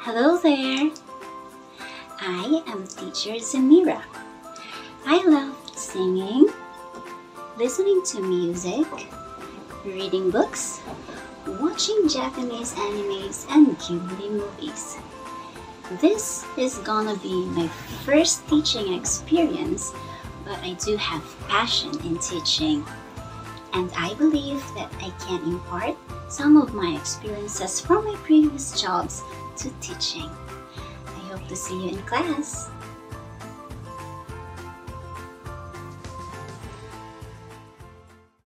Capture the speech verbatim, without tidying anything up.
Hello there! I am teacher Zemira. I love singing, listening to music, reading books, watching Japanese animes and Ghibli movies. This is gonna be my first teaching experience, but I do have passion in teaching. And I believe that I can impart some of my experiences from my previous jobs to teaching. I hope to see you in class.